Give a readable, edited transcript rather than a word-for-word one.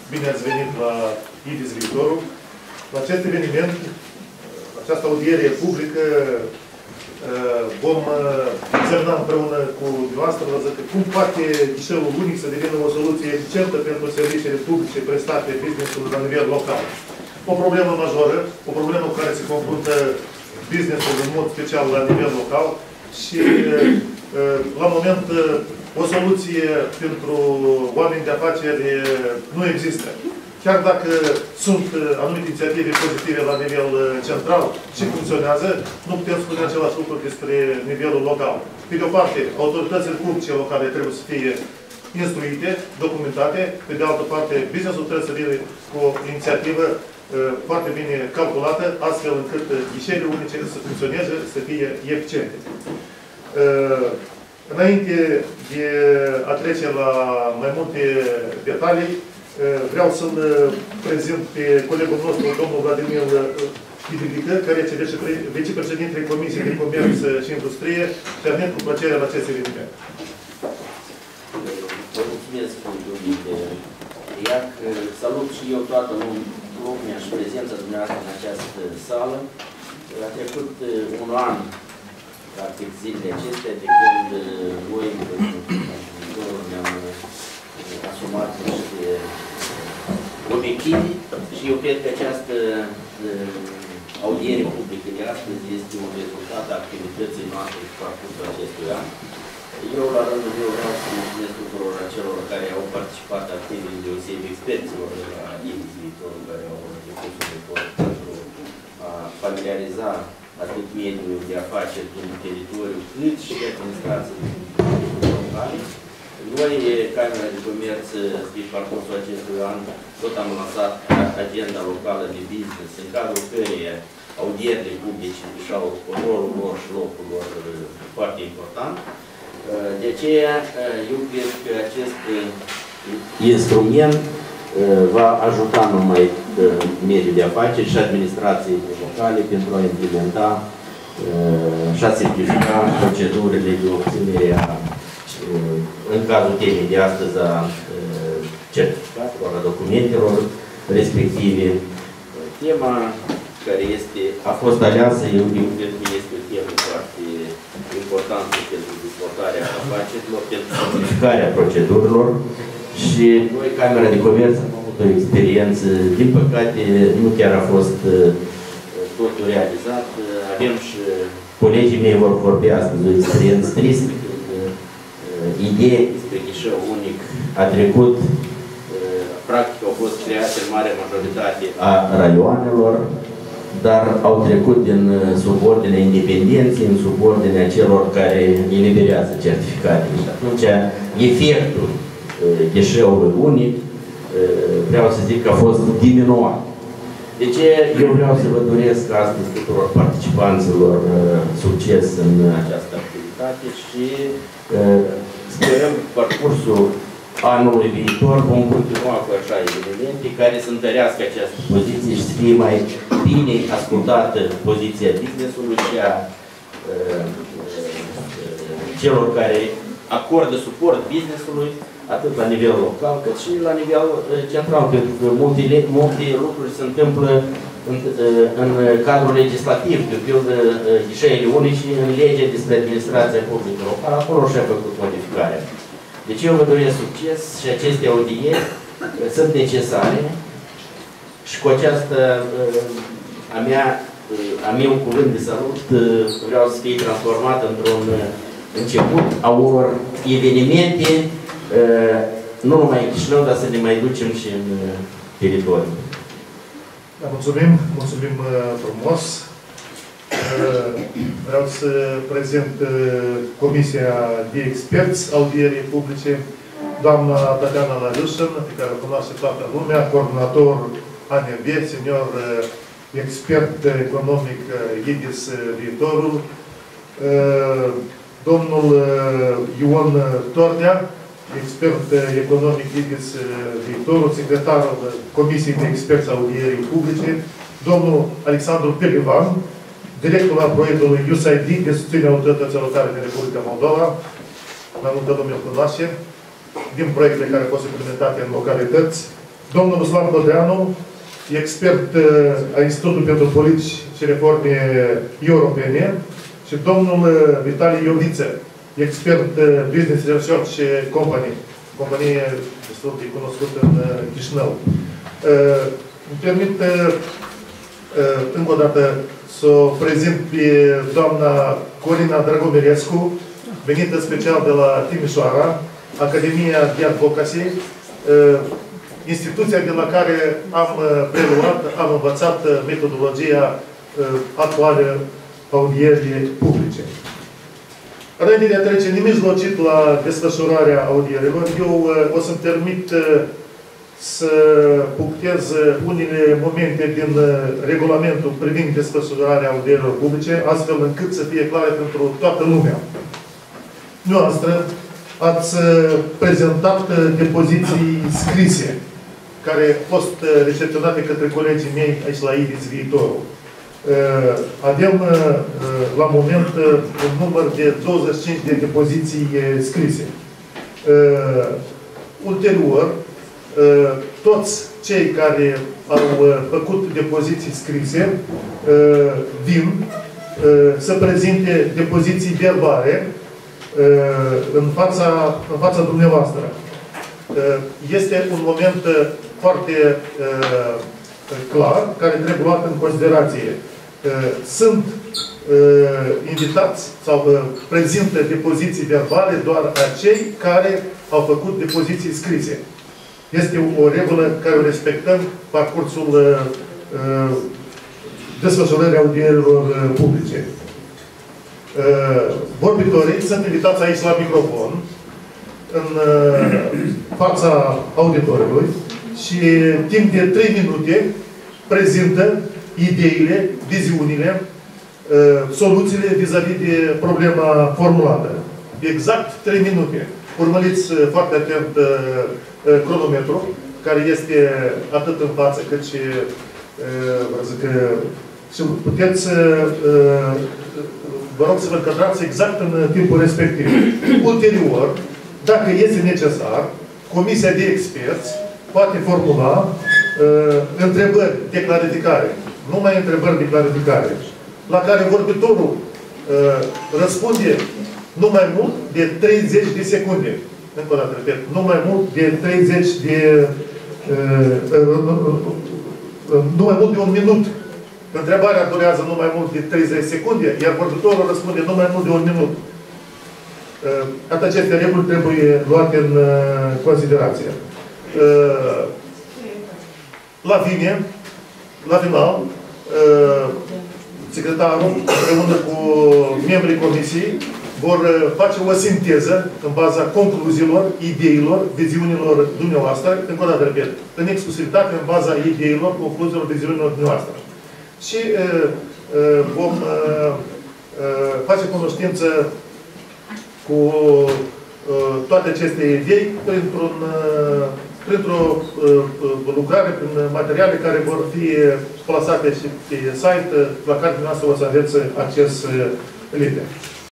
bine ați venit la IDIS Viitorul. La acest eveniment, această audiere publică, vom examina împreună cu dumneavoastră cum poate ghișeul unic să devină o soluție eficientă pentru serviciile publice prestate business-ul la nivel local. O problemă majoră, o problemă cu care se confruntă business-ul în mod special la nivel local și la moment o soluție pentru oameni de afaceri nu există. Chiar dacă sunt anumite inițiative pozitive la nivel central și funcționează, nu putem spune același lucru despre nivelul local. Pe de o parte, autoritățile publice locale trebuie să fie instruite, documentate, pe de altă parte, business-ul trebuie să vină cu o inițiativă foarte bine calculată, astfel încât ghișeile unice să funcționeze, să fie eficiente. Înainte de a trece la mai multe detalii, vreau să-l prezint pe colegul nostru, domnul Vladimir Chidrică, care este vicepreședintele Comisiei de Comerț și Industrie, și a venit cu plăcere la acest eveniment. Vă mulțumesc pentru IAC. Salut și eu toată lumea și prezența dumneavoastră în această sală. A trecut un an, practic, zilele acestea, de când noi, ne-am asumat niște obiective și eu cred că această audiere publică de astăzi este un rezultat al activității noastre pe parcursul acestui an. Eu, la rândul meu, vreau să mulțumesc tuturor acelor care au participat activ, deosebi experților de la IDIS Viitorul, care au depus un efort pentru a familiariza atât mediul de afaceri din teritoriu, cât și administrațiile locale. Noi, Camera de Comerț, pe parcursul acestui an, tot am lansat agenda locală de business, în cadrul căreia audierile publice și-au rolul lor și locul lor foarte important. De aceea, eu cred că acest instrument va ajuta numai mediul de afaceri și administrațiile locale pentru a implementa și a simplifica procedurile de obținere a, în cazul temei de astăzi, a certificatelor, a documentelor respective. Tema care a fost aleasă, eu cred că este o temă foarte importantă pentru dezvoltarea afacerilor, pentru simplificarea procedurilor și noi, Camera de Comerț, am avut o experiență, din păcate, nu chiar a fost totul realizat. Avem și colegii mei vor vorbi astăzi o experiență tristă. Ideea despre ghișeu unic a trecut, practic au fost create în mare majoritate a raioanelor, dar au trecut din subordinea independenței în subordinea celor care eliberează certificatele. Și atunci, efectul ghișeului unic, vreau să zic că a fost diminuat. De ce eu vreau să vă doresc astăzi tuturor participanților succes în această activitate și sperăm parcursul anului viitor vom continua cu așa evenimente care să întărească această poziție și să fie mai bine ascultată poziția business-ului și a celor care acordă suport business-ului, atât la nivel local, cât și la nivel central, pentru că multe lucruri se întâmplă în cadrul legislativ, de pildă ghișeile unice, în legea despre administrația publică locală, acolo și-a făcut modificarea. Deci eu vă doresc succes și aceste audieri sunt necesare și cu această a meu cuvânt de salut vreau să fie transformat într-un început a unor evenimente nu numai în Chișinău, dar să ne mai ducem și în teritoriu. Da, mulțumim frumos. Vreau să prezint Comisia de Experți audierii publice, doamna Tatiana Lariușin, pe care o cunoaște toată lumea, coordonator ANV, senior expert economic IDIS Viitorul, domnul Ion Tornea, expert economic IDIS Viitorul, secretarul Comisiei de Experți audierii publice, domnul Alexandru Pelivan, directorul al proiectului USAID de susținere autorității locale din Republica Moldova, mai multă lume îl cunoaște, din proiectele care au fost implementate în localități, domnul Ruslan Codreanu, expert a Institutului pentru Politici și Reforme Europene, și domnul Vitalie Ioviță, expert Business Research Company, companie destul de cunoscută în Chișinău. Îmi permit încă o dată să o prezint pe doamna Corina Dragomirescu, venită special de la Timișoara, Academia de Advocacy, instituția de la care am preluat, am învățat metodologia actuală audierii publice. Înainte de a trece nemijlocit la desfășurarea audierilor, eu o să-mi permit să punctez unele momente din regulamentul privind desfășurarea audierilor publice, astfel încât să fie clare pentru toată lumea. Noastră ați prezentat depoziții scrise, care au fost recepționate către colegii mei aici la IRIS Viitorul. Avem la moment un număr de 25 de depoziții scrise. Ulterior, toți cei care au făcut depoziții scrise vin să prezinte depoziții verbale în fața dumneavoastră. Este un moment foarte clar, care trebuie luat în considerație. Sunt invitați sau prezintă depoziții verbale doar acei care au făcut depoziții scrise. Este o regulă care o respectăm parcursul desfășurării audierilor publice. Vorbitorii sunt invitați aici la microfon, în fața auditorului, și timp de 3 minute prezintă ideile, viziunile, soluțiile vis-a-vis de problema formulată. Exact 3 minute. Urmăriți foarte atent cronometru, care este atât în față cât și, și puteți, vă rog să vă încadrați exact în timpul respectiv. Ulterior, dacă este necesar, Comisia de Experți poate formula întrebări de clarificare. Numai întrebări de clarificare, la care vorbitorul răspunde nu mai mult de 30 de secunde. Încă o dată, repet, nu mai mult de 30 de... nu mai mult de 1 minut. Întrebarea durează nu mai mult de 30 secunde, iar vorbitorul răspunde nu mai mult de 1 minut. Atât aceste reguli trebuie luate în considerație. La final, secretarul, împreună cu membrii comisiei, vor face o sinteză în baza concluziilor, ideilor, viziunilor dumneavoastră, încă o dată repet, în exclusivitate în baza ideilor, concluziilor, viziunilor dumneavoastră. Și vom face cunoștință cu toate aceste idei printr-o lucrare, prin materiale care vor fi plasate și pe site, la care dumneavoastră o să aveți acces liber.